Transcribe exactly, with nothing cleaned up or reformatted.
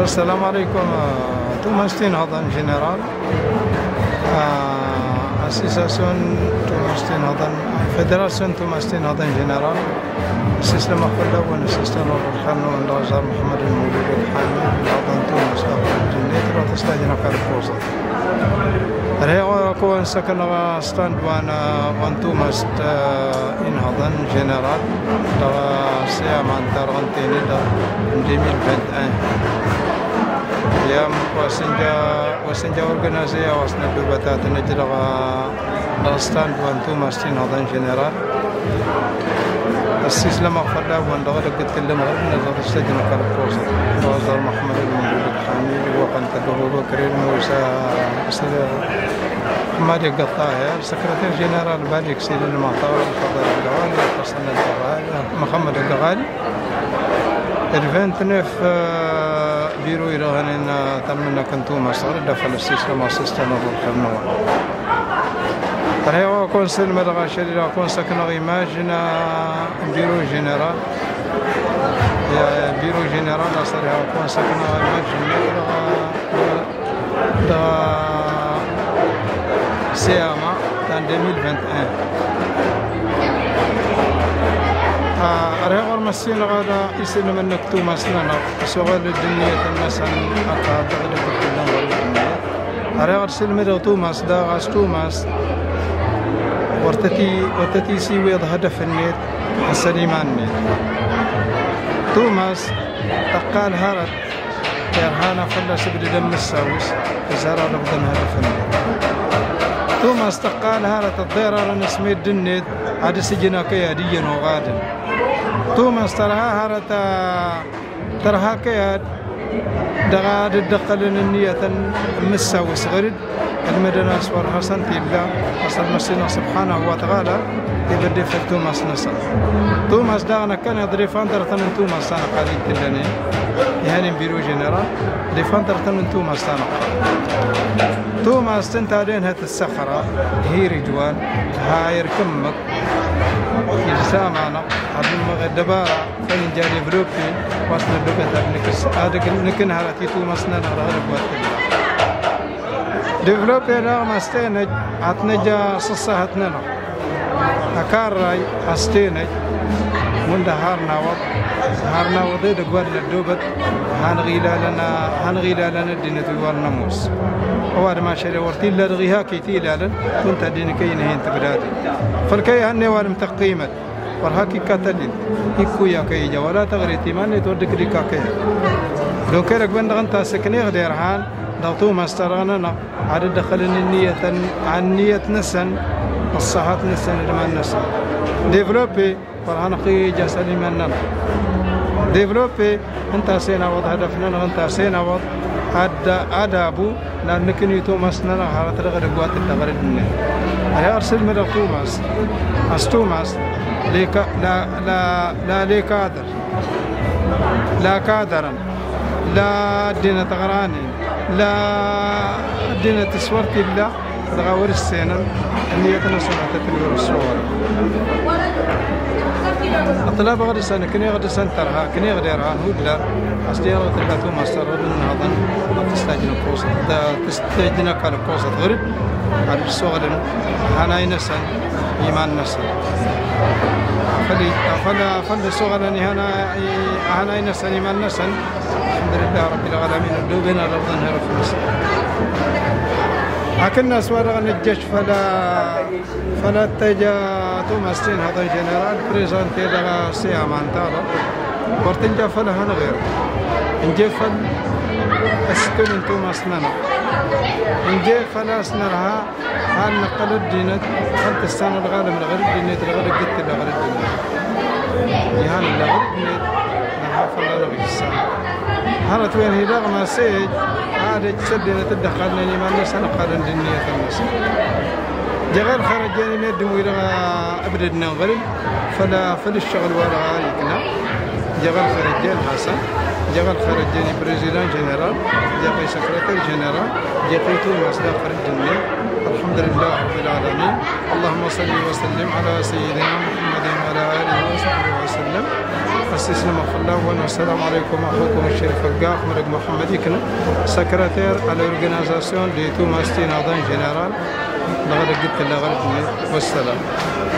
السلام عليكم. توماستين هذا جنرال اسيساسيون توماستين هذا فيدراسيون توماستين هذا جنرال السيستم أخذ ونسيستم الخانو الرجال محمد المولود الحامي هذا توماس الجنيت وتستاجنا كالفوزة رأي كون سكن ستاند وانا وان توماس إن هذا جنرال دا سيام عن تارغنتيني دا ديميل بنت أن يام وسنجا وسنجا أورجنازيا وسنا ببتات نجرا دا ستاند وان توماس إن هذا جنرال السيس لما خلا وان دا قلت لهم نزار استجنا كالفوزة الرجال محمد المولود الحامي وقن تدور كريم موسى أستاذ محمد القطاعي سكرتير جنرال بالك سيد المعطاوي الفضل القغالي حسن القغالي محمد القغالي الفينتنف بيرو يرغنين تمنا كنتو مصر دفل السيستم وسيستم القرنوة رأيوا كونسل مدغا شريرا كونسل كنا إيماجنا بيرو جنرال يا بيرو جنرال أصرها كونسل كنا إيماجنا دا سياما تان ألفين وواحد وعشرين أرهقر مسينا غادا يسلم من نكتو مسنانا سوغل الدنيا الناس أكاد غدا كتلان غدا الدنيا أرهقر سلم دا توماس دا غاس توماس ورتتي ورتتي سيويض هدف النيت السليمان نيت توماس تقال هارت يرهانا فلا سبد دم الساوس وزارة ربضن هدف النيت توماس تقال هارت الضيرة نسمي الدنيت عاد سجنا كياديا وغادن توماس ترها هارت ترها كياد دغاد الدقل النية مساوس غرد المدنة أسوار حسن تيبلا أصل مسينا سبحانه وتعالى يبدي في توماس نصر توماس داغنا كان يضري فانتر تنن توماس سانا قادين تلني يعني بيرو جنرال دي فانتر تنن توماس سانا توماس تنتادين هات السخرة هي رجوان هاير كمك إجسامنا عبد الدبارة فين جاري بروكي وصل بقتر نكس هذا نكن هرتي توماس نغرق وقت ديفلوبي رغم استينج عتنجا صصهتنا أكاري استينج من دهارنا وط هارنا وضي دقوار للدوبت هنغيلا لنا هنغيلا لنا الدين توار نموس وهذا ما شري ورتي لا رغيها كيتي لالن كنت الدين كي نهين تبرادي فالكي هني وارم تقيمت ورهاكي كاتلين يكويا كي جا ولا تغريتي ماني تودك لك كي لو كيرك بند غنتا سكني غديرهان دغتو ماستراننا عدد دخلني النية عن نية نسن الصحات نسن لما نسن ديفلوبي فرهان قي جسدي مننا ديفلوبي انت سينا وضع هدفنا انت سينا وضع هذا أدابو لأن كني توماس ننا حالة رغد قوات الدغر الدنيا هي أرسل من توماس أس توماس ليك لا لا لا ليك قادر لا قادرا لا دين تغراني لا دين تسورت إلا تغور السنة النية نسمع تتلور الصور الطلاب غير سنة كني غير سنة ترها كني غير رهان هو لا أصديار تلاتو ماستر من هذا تستأجن قوسة تستأجن كار قوسة غريب على الصغر هنا ينسن إيمان نسن فلي فلا فلا الصغر هنا هنا ينسن إيمان نسن الحمد لله رب العالمين دوبنا ربنا هرب نسن لكن سوارغ الجيش فلا فلا تجا توماستين هذا جنرال بريزنتي دغا سيامان تالا ورتنجا فلا هنا غير انجي فل اسكن توماس نانا انجي فلا سنرها هان نقل الدينة خلت السنة الغالب الغرب دينة الغرب قلت الغرب دينة يهان الغرب دينة نها فلا نغي السنة هانت وين هي رغم سيج هذا تسدينا تدخل لنا ما الناس أنا قارن الدنيا الناس جغل خرج يعني من الدم ويرا أبدنا غريب فلا فل الشغل ولا يكنا جغل خرج جال حسن جغل خرج يعني بريزيدان جنرال جاي سكرتير جنرال جاي توماس داخل الدنيا الحمد لله رب العالمين اللهم صل وسلم على سيدنا محمد وعلى آله وصحبه وسلم. استسلام خلاونا. والسلام عليكم أخوكم الشريف القاق مرق محمد يكن سكرتير على الأورجانيزاسيون دي تو ماستين أضان جنرال لغرق قلت لغرق والسلام.